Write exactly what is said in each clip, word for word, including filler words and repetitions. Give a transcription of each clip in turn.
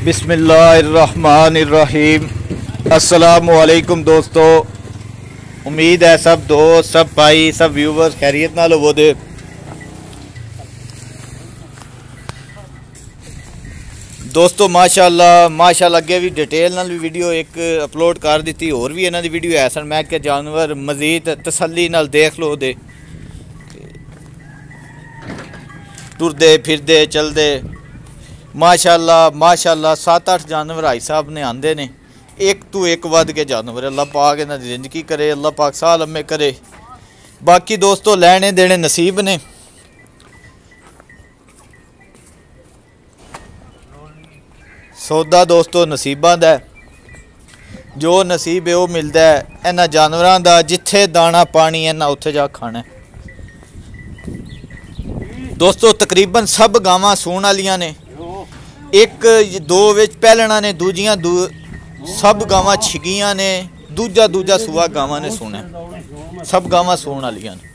बिस्मिल्लाहिर्रहमानिर्रहीम। अस्सलामुअलैकुम दोस्तों, उम्मीद है सब दोस्त, सब भाई, सब व्यूवर्स खैरियत नाल होवो दे। दोस्तों माशाल्लाह माशाल्लाह अगे भी डिटेल नाल भी वीडियो एक अपलोड कर दी, होर भी इन्हां दी वीडियो है सन। मैं क्या जानवर मजीद तसल्ली नाल देख लो दे, टुरदे फिरदे चलदे माशाल्लाह माशाल्लाह। सत्त अठ जानवर भाई साहब ने आंदे ने, एक तू एक वध के जानवर। अल्लाह पाक इन्हां दी जिंदगी करे, अल्लाह पाक साह लम्मे करे। बाकी दोस्तों लैने देने नसीब ने। सौदा दोस्तों नसीबां दा, जो नसीब है वो मिलता है इन्हां जानवरां दा। जिथे दाना पानी इन्हां उत्थे जा खाना। दोस्तों तकरीबन सब गावां सूण वालियां ने, एक दो विच पहलना ने, दूजियां दू सब गावां छिगियां ने, दूजा दूजा सूआ गावां ने सूना। सब गावां सूण वालियां ने।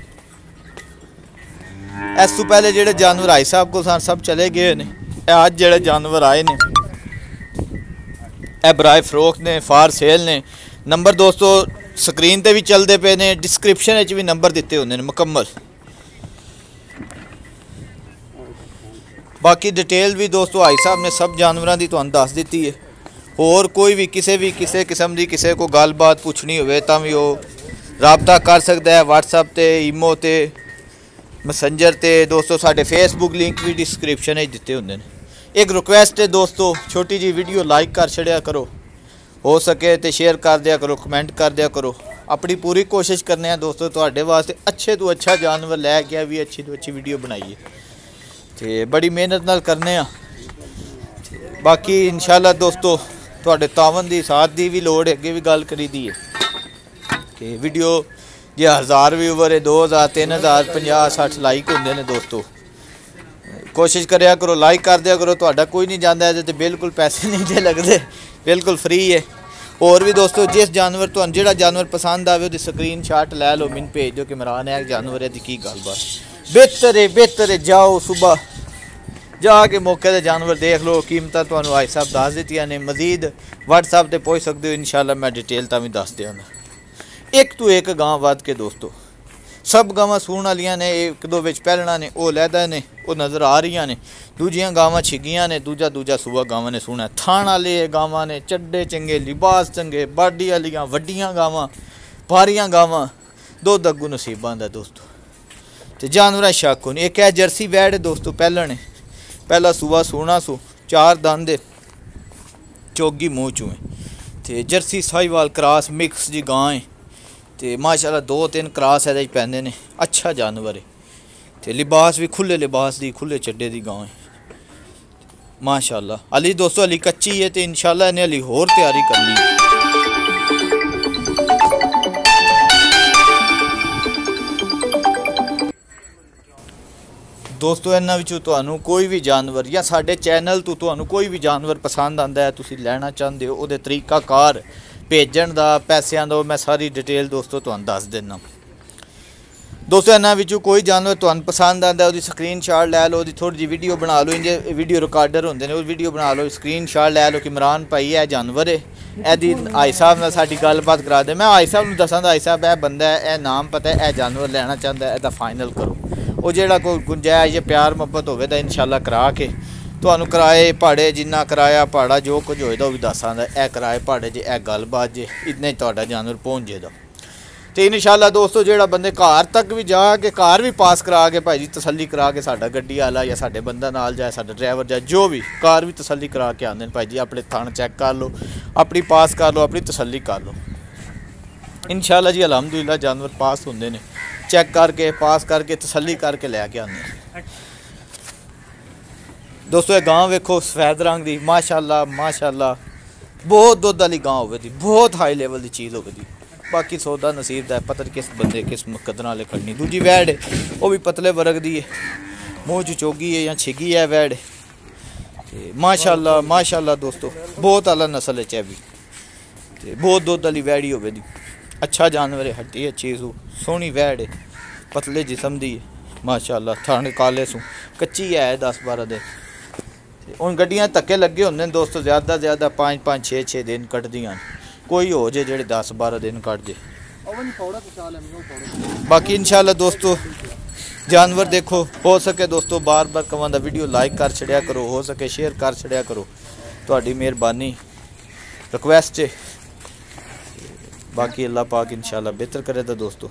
इस तो पहले जेडे जानवर भाई साहब को सब चले गए ने, अज जेडे जानवर आए ने ए बराए फरोख्त ने, फार सेल ने। नंबर दोस्तों स्क्रीन ते भी चलते पे ने, डिस्क्रिप्शन भी नंबर दिते होंगे ने मुकम्मल। बाकी डिटेल भी दोस्तों भाई साहब ने सब जानवरों की तुहानू दस दी है। होर कोई भी किसी भी किसी किस्म की किसी को गलबात पूछनी हो तो भी वो राबता कर सकता है व्हाट्सएप ते, ईमो ते, मैसेंजर ते। दोस्तों साढ़े फेसबुक लिंक भी डिस्क्रिप्शन में दिते होंगे ने। एक रिक्वेस्ट है दोस्तों, छोटी जी वीडियो लाइक कर छड़िया करो, हो सके तो शेयर कर दिया करो, कमेंट कर दिया करो। अपनी पूरी कोशिश करने हैं दोस्तों तुहाडे वास्ते अच्छे तो अच्छा जानवर लैके भी अच्छी तो अच्छी वीडियो बनाइए, तो बड़ी मेहनत नाल करने आ। बाकी इंशाल्लाह दोस्तों तुहाडे तावन दी साथ दी भी लोड़ है, अगे भी गल करी दी है कि वीडियो जे हज़ार व्यूवर है, दो हज़ार तीन हज़ार पंजाह सठ लाइक होंगे ने। दोस्तों कोशिश करिया करो, लाइक कर दिया करो। तुहाडा कोई नहीं जाता है तो बिल्कुल पैसे नहीं जे लगते, बिल्कुल फ्री है। और भी दोस्तों जिस जानवर तुहानू जिहड़ा जानवर पसंद आवे उसकी स्क्रीन शाट लै लो, मैनू भेज दो कि इमरान है जानवर है की गलबात। बेहतर है बेहतर है, जाओ सुबह जाके मौके ते जानवर देख लो। कीमतां तुहानू भाई साहब दस दित्तियां ने, मजीद व्हाट्सएप ते पहुँच सकते हो। इंशाल्लाह मैं डिटेल तां भी दस दियाँगा। एक तो एक गांव वध के दोस्तों सब गावां सूण वालियां ने, एक दो विच पहलना ने वो लैदा ने वो नज़र आ रही ने, दूजियां गावां छिगियां ने, दूजा दूजा सूआ गावां ने सूना। थान वाले गावां ने, चड्डे चंगे, लिबास चंगे, बाडी वालियां वड्डियां गावां, भारियां गावां, दो दग्गू नसीबां दा दोस्तों। तो जानवर शक होनी। एक है जर्सी वैड़ दोस्तों, पहलने पहला सूआ सूना सू, चार दंद चोगी मूँह चूँ। तो जर्सी साहिवाल क्रॉस मिक्स जी गां है, तो माशाल्लाह दो तीन क्रॉस है पैंदे ने। अच्छा जानवर है, तो लिबास भी खुले लिबास दी, खुले चड्डे दी गां है माशाल्लाह। अली दोस्तों अली कच्ची है, तो इंशाल्लाह इन्हें अली होर तैयारी करनी है। दोस्तों इन्हां विचों तुहानू कोई भी जानवर या साडे चैनल तो तुहानू कोई भी जानवर पसंद आंदा है, तुसीं लैना चाहते हो, उहदे तरीकाकार भेजण दा, पैसों का, मैं सारी डिटेल दोस्तों तुहानू दस देना। दोस्तों इन्हां विचों कोई जानवर तुहानू पसंद आंदा है, उसकी स्क्रीन शाट लै लो, उसकी थोड़ी जी वीडियो बना लो। इंजे वीडियो रिकॉर्डर होंदे ने, उस वीडियो बना लो, स्क्रीन शाट लै लो कि इमरान भाई है जानवर है, एदी आई साहब नाल साडी गलबात करा दे। मैं आई साहब नूं दसां आई साहब यह बंदा है, यह नाम पता है, यह जानवर लैना चाहता है, इसदा फाइनल करो। वो जो कोई गुंजाइश या प्यार मुहब्बत होवे तो इंशाल्लाह करा के तुहानू किराए भाड़े जिन्ना किराया भाड़ा जो कुछ होएगा वो भी दसां दा। यह किराए भाड़े जे, यह गलबात जे, इतने तुहाडा जानवर पहुँच जाएगा। तो इंशाल्लाह दोस्तों जो बंदे घर तक भी जाके घर भी पास करा के भाई जी तसल्ली करा के, साडा गड्डी वाला या साडे बंदा नाल जाए, साडा ड्राइवर जाए, जो भी कार भी तसल्ली करा के आते हैं भाई जी अपने थान चैक कर लो, अपनी पास कर लो, अपनी तसल्ली कर लो। इंशाल्लाह जी अलहमदुलिल्लाह जानवर पास होंगे ने, चैक करके पास करके तसल्ली करके लैके आने। दोस्तों ये गांव वेखो सफेद रंग की, माशाल्लाह माशाल्लाह बहुत दुध वाली गां होवे दी, बहुत हाई लेवल की चीज़ होवे दी। बाकी सौदा नसीब दा, पता किस बंदे किस कदर वाले खड़नी। दूजी वैड़ है वो भी पतले वर्ग दी है, मूँह च चोगी है या छिगी है वैड़, माशाल्लाह माशाल्लाह दोस्तों बहुत आला नस्ल है भी, बहुत दुध वाली वैड़ी होवे दी। अच्छा जानवर है, हड्डी अच्छी सू, सोहनी वैड़ है, पतले जिसम दी है माशाल्लाह। थाने काले सू, कच्ची है दस बारह दिन। ਹੁਣ ਗੱਡੀਆਂ ਧੱਕੇ ਲੱਗੇ ਹੁੰਦੇ ਨੇ ਦੋਸਤੋ, ज़्यादा ज़्यादा पाँच पाँच छे छे दिन कटदियां, कोई हो जे जेड़े दस बारह दिन कट जे। बाकी इंशाल्लाह दोस्तों जानवर देखो, हो सके दोस्तों बार बार कमांदा वीडियो लाइक कर छड़िया करो, हो सके शेयर कर छड़िया करो, तुहाडी मेहरबानी रिक्वेस्ट है। बाकी अल्लाह पाक इंशाल्लाह बेहतर करे तो दोस्तों।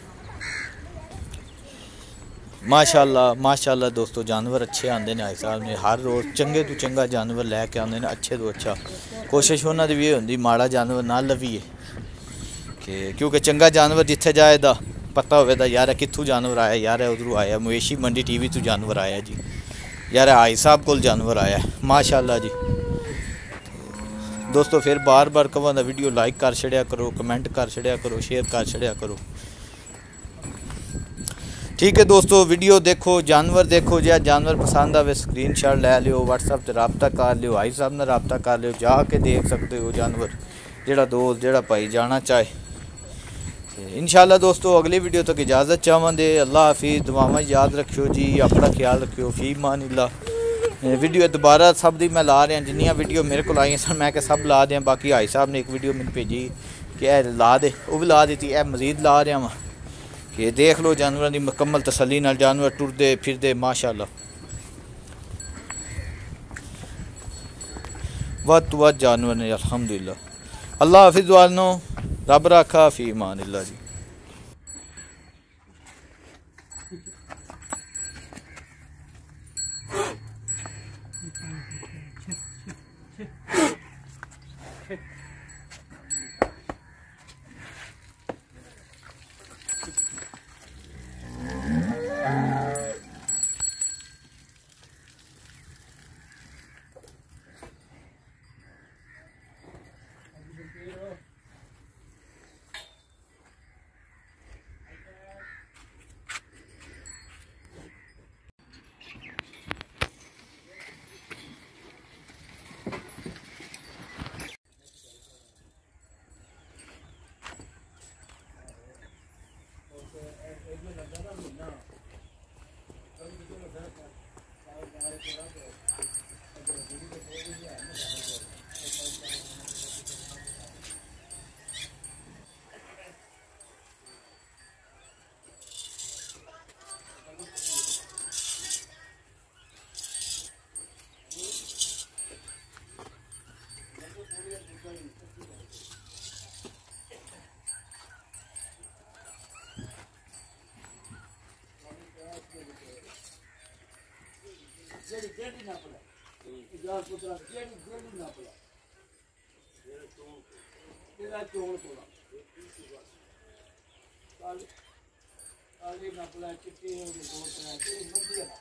माशाल्लाह माशाल्लाह दोस्तों जानवर अच्छे आंदे ने, भाई साहब ने हर रोज़ चंगे तो चंगा जानवर लैके आंदे ने, अच्छे तो अच्छा। कोशिश उन्होंने भी होंदी माड़ा जानवर ना लवीए कि क्योंकि चंगा जानवर जिथे जाए दा पता होवे दा यार कित्थों जानवर आया, यार उधरों आया मवेशी मंडी टीवी तो जानवर आया जी, यार भाई साहब कोल जानवर आया माशाल्लाह जी। दोस्तों फिर बार बार कहां वीडियो लाइक कर छड़िया करो, कमेंट कर छड़िया करो, शेयर कर छड़िया करो, ठीक है दोस्तों। वीडियो देखो, जानवर देखो, जो जानवर पसंद आवे स्क्रीन शॉट लै लियो, व्हाट्सएप से रबता कर लियो, भाई साहब ने रबता कर लियो, जाके देख सकते हो जानवर, जेड़ा दोस्त जेड़ा भाई जाना चाहे। इंशाल्लाह दोस्तों अगली वीडियो तक इजाज़त चाहवांदे, अल्लाह हाफिज़, दुआवां याद रखियो जी, अपना ख्याल रखियो, फी मानिल्लाह। वीडियो दोबारा सब दी मैं ला रहा, जिन्नियां वीडियो मेरे को आई सन मैं सब ला दें। बाकी भाई साहब ने एक वीडियो मैंने भेजी कि ला दे, वो भी ला दी, ए मजीद ला रहा वहाँ कि देख लो जानवरों की मुकम्मल तसल्ली नाल जानवर टुरदे फिरदे माशाल्लाह, वध तो वध जानवर ने अल्हम्दुलिल्लाह। अल्लाह हाफिज़ वालों, रब रखा, फी मानिल्लाह जी। जेडी जेडी ना पड़ा इजाज पुत्रा जेडी जेडी ना पड़ा तेरा चोल पड़ा काली काली ना पड़ा चिट्टी हो गई दो तरह की मर्जी है।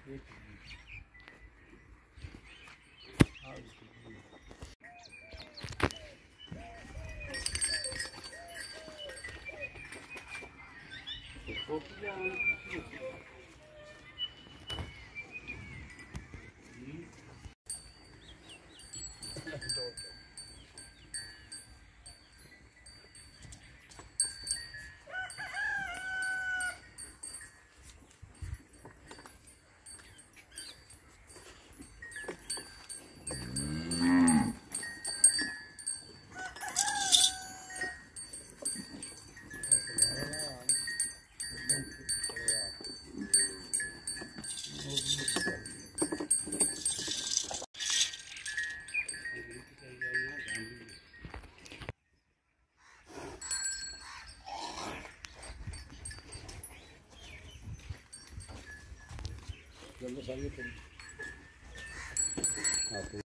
जल्दी सारी